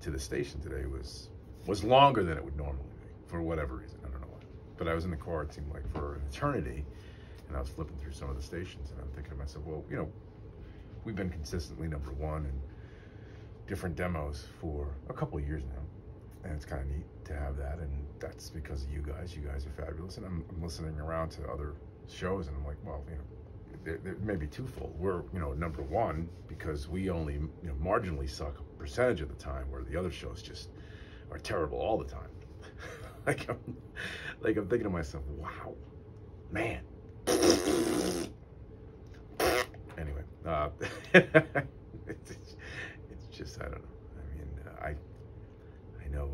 to the station today was longer than it would normally be, for whatever reason. I don't know why. But I was in the car, it seemed like, for an eternity, and I was flipping through some of the stations, and I'm thinking to myself, well, you know, we've been consistently number one in different demos for a couple of years now. And it's kind of neat to have that, and that's because of you guys. You guys are fabulous, and I'm listening around to other shows, and I'm like, well, you know, they're maybe twofold. We're, you know, number one because we only, you know, marginally suck a percentage of the time, where the other shows just are terrible all the time. I'm thinking to myself, wow, man. Anyway, it's just, I don't know. I mean, I know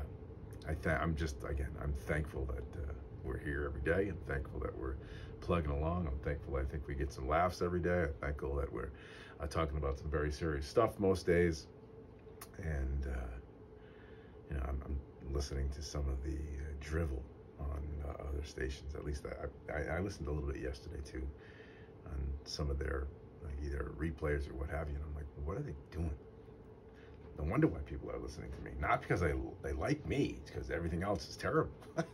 I'm thankful that we're here every day. I'm thankful that we're plugging along. I'm thankful I think we get some laughs every day. I'm thankful that we're talking about some very serious stuff most days. And, you know, I'm listening to some of the drivel on other stations. At least I listened a little bit yesterday too, on some of their either replays or what have you. And I'm like, what are they doing? No wonder why people are listening to me. Not because they like me, it's because everything else is terrible.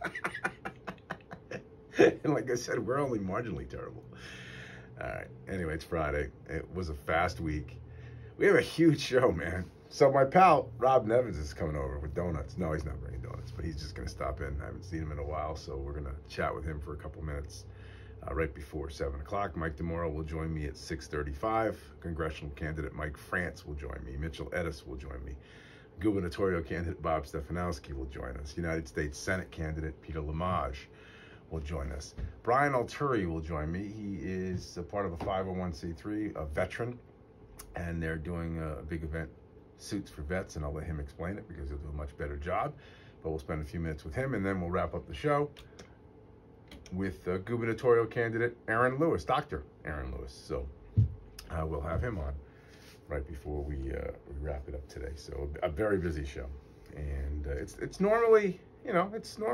And like I said, we're only marginally terrible. All right. Anyway, it's Friday. It was a fast week. We have a huge show, man. So my pal, Rob Nevins, is coming over with donuts. No, he's not bringing donuts, but he's just going to stop in. I haven't seen him in a while, so we're going to chat with him for a couple minutes right before 7 o'clock. Mike DeMoro will join me at 6:35. Congressional candidate Mike France will join me. Mitchell Edis will join me. Gubernatorial candidate Bob Stefanowski will join us. United States Senate candidate Peter Lamage will join us. Brian Alturi will join me. He is a part of a 501c3, a veteran, and they're doing a big event, Suits for Vets, and I'll let him explain it because he'll do a much better job. But we'll spend a few minutes with him, and then we'll wrap up the show with gubernatorial candidate Aaron Lewis, Dr. Aaron Lewis. So we'll have him on right before we wrap it up today. So a very busy show, and it's normally, you know,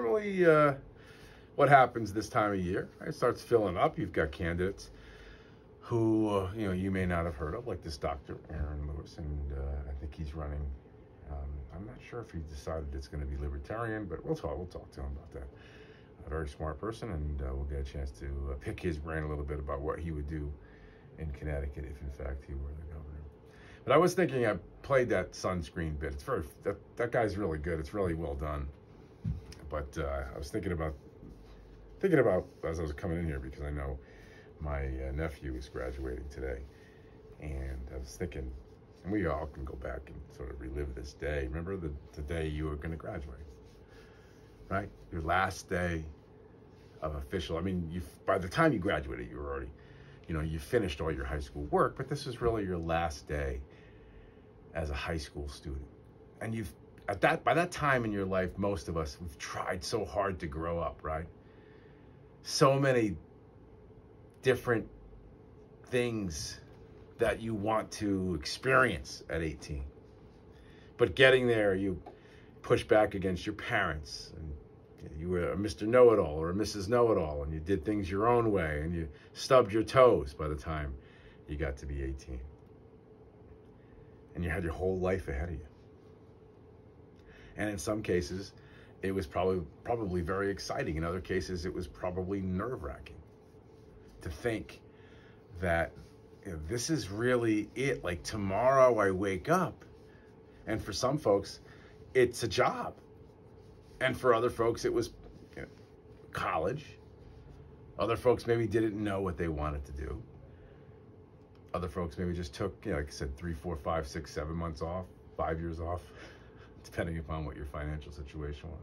what happens this time of year. It starts filling up. You've got candidates who you know, you may not have heard of, like this Dr. Aaron Lewis, and I think he's running. I'm not sure if he decided it's going to be libertarian, but we'll talk to him about that. A very smart person, and we'll get a chance to pick his brain a little bit about what he would do in Connecticut if, in fact, he were the governor. But I was thinking, I played that sunscreen bit. It's very that guy's really good. It's really well done. But I was thinking about as I was coming in here, because I know my nephew is graduating today, and I was thinking, and we all can go back and sort of relive this day. Remember the day you were going to graduate, right? Your last day of official. I mean, by the time you graduated, you were already, you know, you finished all your high school work, but this is really your last day as a high school student. And by that time in your life, most of us, we've tried so hard to grow up, right? So many different things that you want to experience at 18. But getting there, you push back against your parents, and you were a Mr. Know-It-All or a Mrs. Know-It-All, and you did things your own way, and you stubbed your toes by the time you got to be 18. And you had your whole life ahead of you. And in some cases, it was probably very exciting. In other cases, it was probably nerve-wracking to think that, you know, this is really it. Like, tomorrow I wake up. And for some folks, it's a job. And for other folks, it was, you know, college. Other folks maybe didn't know what they wanted to do. Other folks maybe just took, you know, like I said, 3, 4, 5, 6, 7 months off, 5 years off, depending upon what your financial situation was.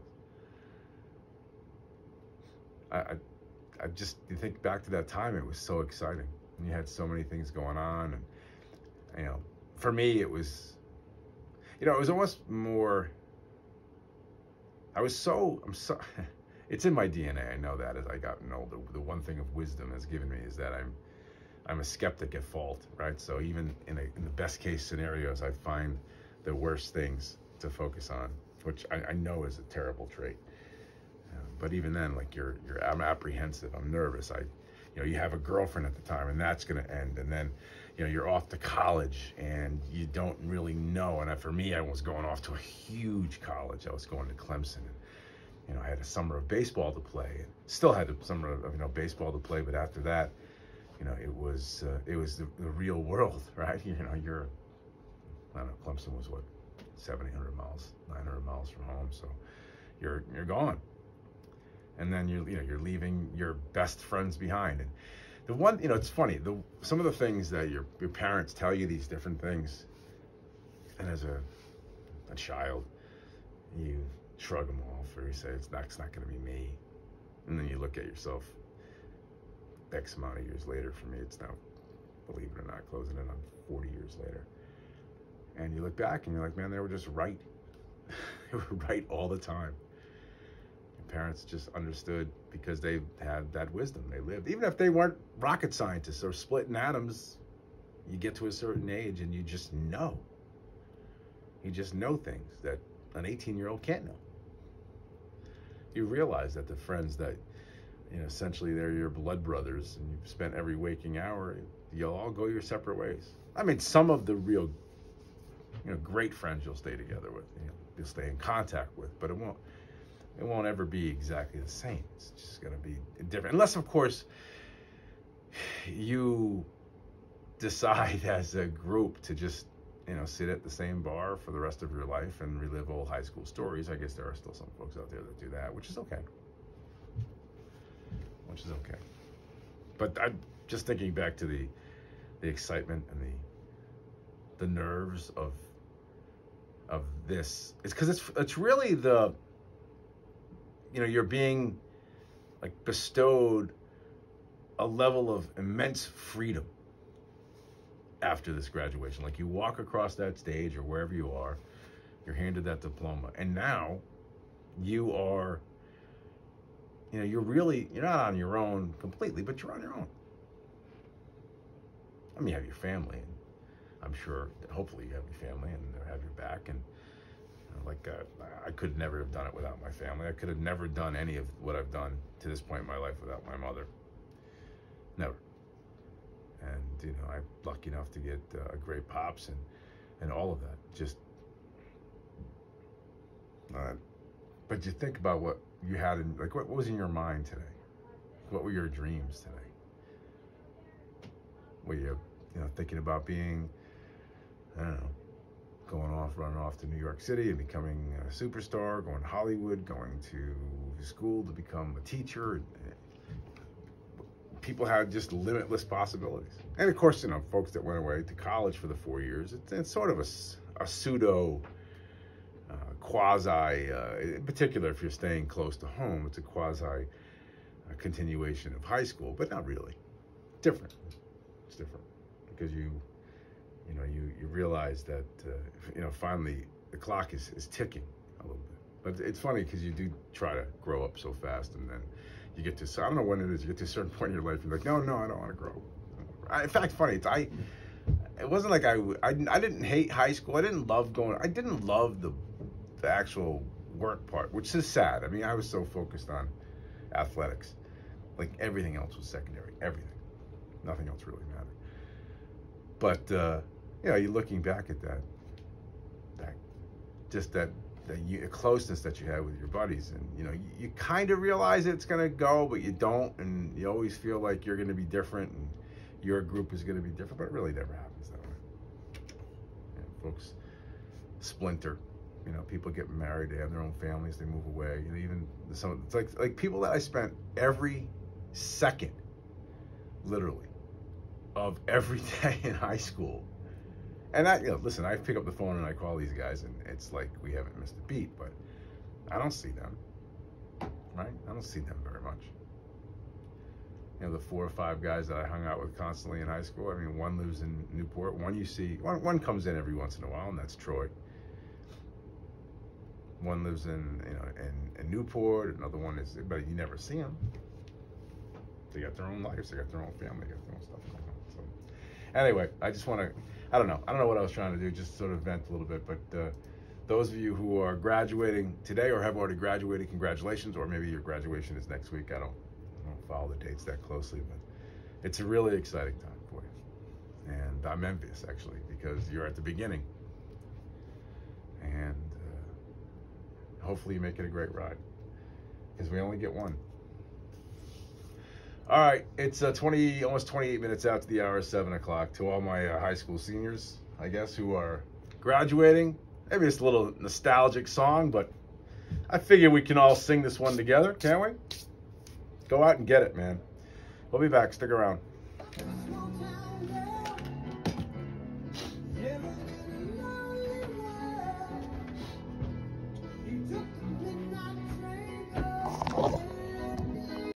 You think back to that time, it was so exciting. And you had so many things going on. And, you know, for me, it was, you know, it was almost more, I'm so, it's in my DNA. I know that as I gotten older. The one thing of wisdom has given me is that I'm a skeptic at fault, right? So even in the best case scenarios, I find the worst things to focus on, which I know is a terrible trait. But even then, like I'm apprehensive, I'm nervous. You know, you have a girlfriend at the time, and that's going to end, and then you're off to college and you don't really know. And for me, I was going off to a huge college. I was going to Clemson. And, I had a summer of baseball to play, and still had a summer of baseball to play. But after that, it was the real world, right? I don't know, Clemson was what, 700 miles, 900 miles from home. So you're gone. And then you're leaving your best friends behind. And the one, it's funny, some of the things that your parents tell you, these different things, and as a child, you shrug them off, or you say, it's not going to be me. And then you look at yourself X amount of years later. For me, it's now, believe it or not, closing in on 40 years later. And you look back and you're like, man, they were just right. They were right all the time. Parents just understood because they had that wisdom. They lived. Even if they weren't rocket scientists or splitting atoms, you get to a certain age and you just know. You just know things that an 18-year-old can't know. You realize that the friends that, essentially they're your blood brothers and you've spent every waking hour, you'll all go your separate ways. I mean, some of the real, great friends you'll stay together with, you'll stay in contact with, but it won't ever be exactly the same. It's just going to be different. Unless, of course, you decide as a group to just, sit at the same bar for the rest of your life and relive old high school stories. I guess there are still some folks out there that do that, which is okay. But I'm just thinking back to the excitement and the nerves of this. It's because it's really you're being bestowed a level of immense freedom after this graduation. Like, you walk across that stage or wherever you are, you're handed that diploma, and now you are, you're not on your own completely, but you're on your own. I mean, you have your family, and I'm sure, hopefully you have your family and they'll have your back. And I could never have done it without my family. I could have never done any of what I've done to this point in my life without my mother. Never. And, I'm lucky enough to get a great pops and all of that. Just, but you think about what you had in, what was in your mind today? What were your dreams today? Were you, thinking about being, I don't know, running off to New York City and becoming a superstar, going to Hollywood, going to school to become a teacher? People had just limitless possibilities. And of course, folks that went away to college for the 4 years, it's sort of a pseudo, quasi, in particular if you're staying close to home, it's a quasi continuation of high school, but not really. Different. It's different because you realize that, finally the clock is ticking a little bit. But it's funny because you do try to grow up so fast, and then you get to, I don't know when it is, you get to a certain point in your life, you're like, no, I don't want to grow. In fact, funny, it wasn't like I didn't hate high school. I didn't love the actual work part, which is sad. I mean, I was so focused on athletics. Like, everything else was secondary, everything. Nothing else really mattered. But, you're looking back at that closeness that you had with your buddies, and you kind of realize it's going to go, but you don't, and you always feel like you're going to be different and your group is going to be different, but it really never happens that way. Folks splinter, people get married, they have their own families, they move away, even it's like people that I spent every second, literally, of every day in high school. And listen, I pick up the phone and I call these guys, and it's like we haven't missed a beat, but I don't see them, right? I don't see them very much. The 4 or 5 guys that I hung out with constantly in high school, I mean, one lives in Newport, one comes in every once in a while, and that's Troy. One lives in Newport, another one is, but you never see them. They got their own lives, they got their own family, they got their own stuff going on. So anyway, I just want to, I don't know what I was trying to do, just sort of vent a little bit, but those of you who are graduating today or have already graduated, congratulations, or maybe your graduation is next week. I don't follow the dates that closely, but it's a really exciting time for you. And I'm envious, actually, because you're at the beginning. And hopefully you make it a great ride, because we only get one. All right, it's almost 28 minutes out to the hour of 7 o'clock. To all my high school seniors, I guess, who are graduating, maybe it's a little nostalgic song, but I figure we can all sing this one together, can't we? Go out and get it, man. We'll be back. Stick around.